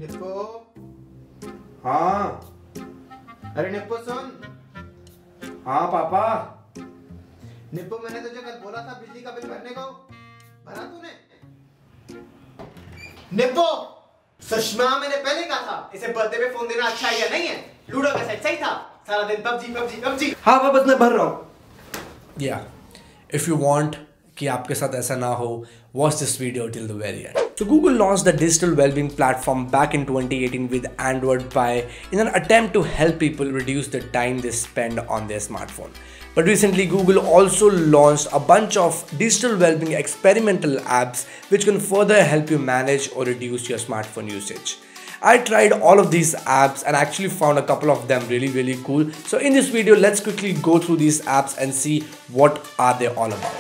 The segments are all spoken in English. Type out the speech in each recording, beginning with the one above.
Nippon, हाँ, अरे Nippon सुन। हाँ पापा। निप्पो मैंने तुझे कल बोला था बिजली का बिल भरने को, भरा तूने? निप्पो, सुषमा मैंने पहले कहा था इसे बर्थडे पे फोन देना अच्छा या नहीं है। लूडो का सेट सही था, सारा दिन पबजी पबजी पबजी। हाँ पापा मैं भर रहा हूँ। Yeah, if you want कि आपके साथ ऐसा ना हो, watch this video till the very end. So Google launched the digital well-being platform back in 2018 with Android Pie in an attempt to help people reduce the time they spend on their smartphone. But recently Google also launched a bunch of digital well-being experimental apps which can further help you manage or reduce your smartphone usage. I tried all of these apps and actually found a couple of them really cool. So in this video, let's quickly go through these apps and see what are they all about.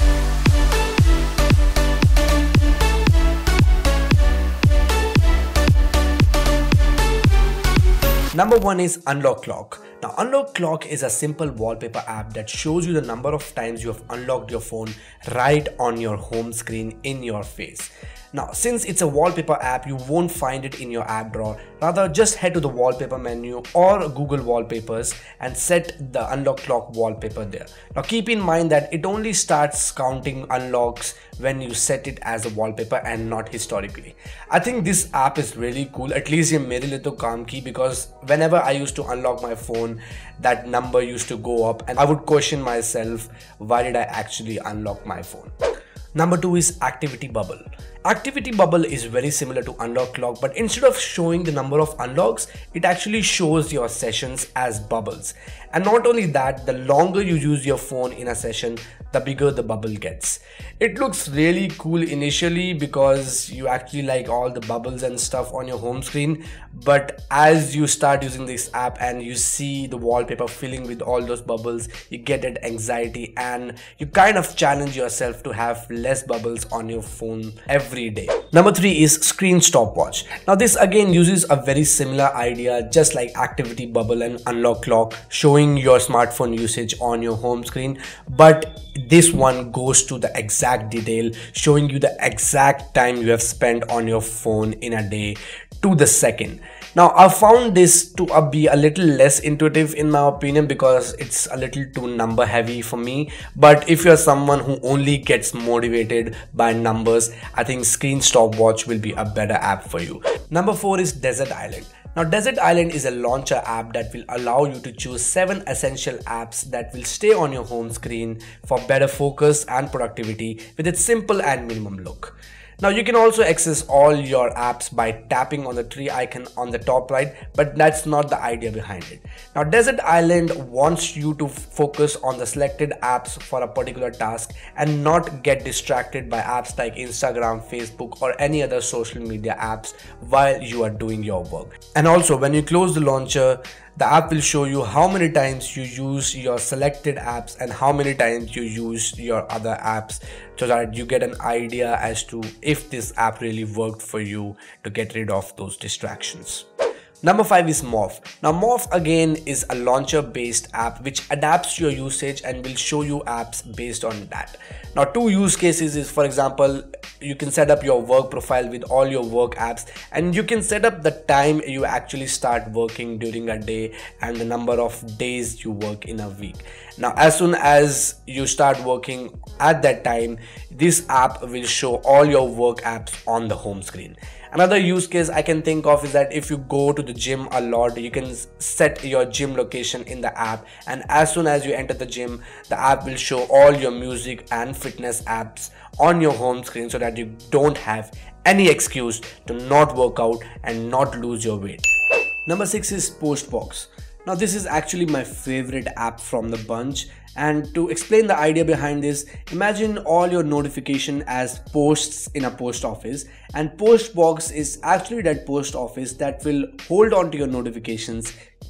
Number one is Unlock Clock. Now, Unlock Clock is a simple wallpaper app that shows you the number of times you have unlocked your phone right on your home screen in your face. Now, since it's a wallpaper app, you won't find it in your app drawer. Rather, just head to the wallpaper menu or Google Wallpapers and set the Unlock Clock wallpaper there. Now, keep in mind that it only starts counting unlocks when you set it as a wallpaper and not historically. I think this app is really cool. At least ये मेरे लिए तो काम की, because whenever I used to unlock my phone, that number used to go up and I would question myself, why did I actually unlock my phone? Number two is Activity Bubble. Activity Bubble is very similar to Unlock Clock, but instead of showing the number of unlocks, it actually shows your sessions as bubbles. And not only that, the longer you use your phone in a session, the bigger the bubble gets. It looks really cool initially because you actually like all the bubbles and stuff on your home screen, but as you start using this app and you see the wallpaper filling with all those bubbles, you get that anxiety and you kind of challenge yourself to have less bubbles on your phone every day. Number three is Screen Stopwatch. Now this again uses a very similar idea, just like Activity Bubble and Unlock Clock, showing your smartphone usage on your home screen, but this one goes to the exact detail, showing you the exact time you have spent on your phone in a day to the second. Now I found this to be a little less intuitive in my opinion because it's a little too number heavy for me, but if you're someone who only gets motivated by numbers, I think Screen Stopwatch will be a better app for you. Number four is Desert Island. Now Desert Island is a launcher app that will allow you to choose 7 essential apps that will stay on your home screen for better focus and productivity with its simple and minimum look. Now you can also access all your apps by tapping on the tree icon on the top right, but that's not the idea behind it. Now Desert Island wants you to focus on the selected apps for a particular task and not get distracted by apps like Instagram, Facebook or any other social media apps while you are doing your work. And also when you close the launcher, the app will show you how many times you use your selected apps and how many times you use your other apps, so that you get an idea as to if this app really worked for you to get rid of those distractions. Number five is Morph. Now Morph again is a launcher based app which adapts your usage and will show you apps based on that. Now two use cases is, for example, you can set up your work profile with all your work apps and you can set up the time you actually start working during a day and the number of days you work in a week. Now as soon as you start working at that time, this app will show all your work apps on the home screen. Another use case I can think of is that if you go to the gym a lot, you can set your gym location in the app, and as soon as you enter the gym, the app will show all your music and fitness apps on your home screen so that you don't have any excuse to not work out and not lose your weight. Number six is Postbox. Now this is actually my favorite app from the bunch, and to explain the idea behind this, imagine all your notification as posts in a post office, and Postbox is actually that post office that will hold on to your notifications,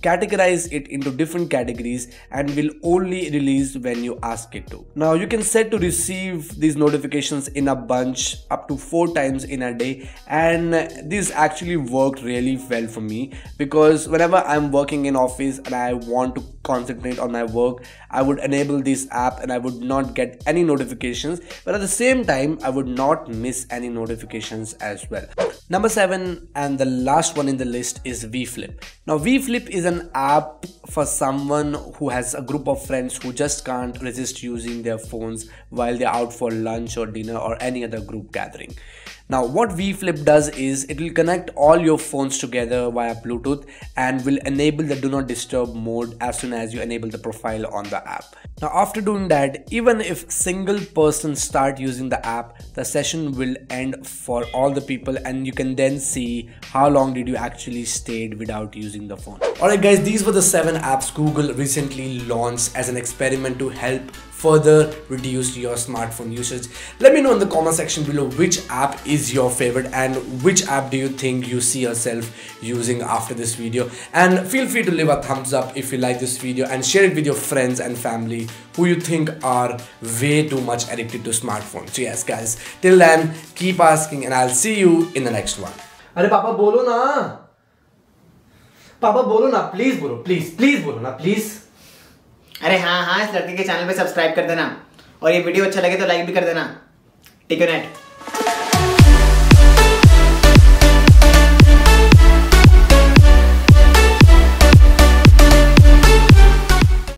categorize it into different categories and will only release when you ask it to. Now you can set to receive these notifications in a bunch up to 4 times in a day, and this actually worked really well for me, because whenever I'm working in office and I want to concentrate on my work, I would enable this app and I would not get any notifications, but at the same time I would not miss any notifications as well. Number 7 and the last one in the list is VFlip. Now VFlip is an app for someone who has a group of friends who just can't resist using their phones while they're out for lunch or dinner or any other group gathering. Now what VFlip does is it will connect all your phones together via Bluetooth and will enable the do not disturb mode as soon as you enable the profile on the app. Now after doing that, even if single person start using the app, the session will end for all the people and you can then see how long did you actually stayed without using the phone. Alright guys, these were the 7 apps Google recently launched as an experiment to help further reduce your smartphone usage. Let me know in the comment section below which app is your favorite and which app do you think you see yourself using after this video, and feel free to leave a thumbs up if you like this video and share it with your friends and family who you think are way too much addicted to smartphones. So yes guys, till then keep asking and I'll see you in the next one. अरे पापा बोलो ना, पापा बोलो ना, please बोलो, please बोलो ना, प्लीज। अरे हाँ, इस लड़के के चैनल पे सब्सक्राइब कर देना और ये वीडियो अच्छा लगे तो लाइक भी कर देना। TQnet।